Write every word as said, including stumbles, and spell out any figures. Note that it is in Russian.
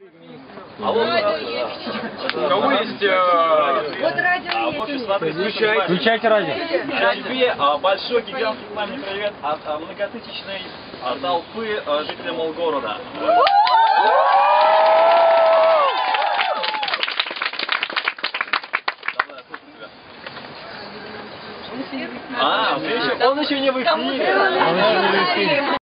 Алло, у кого есть... Вот радио есть. Включайте радио. Тебе большой гигантский пламенный привет от а, многотысячной а, толпы а, жителей Молгорода. А, он еще не в эфире.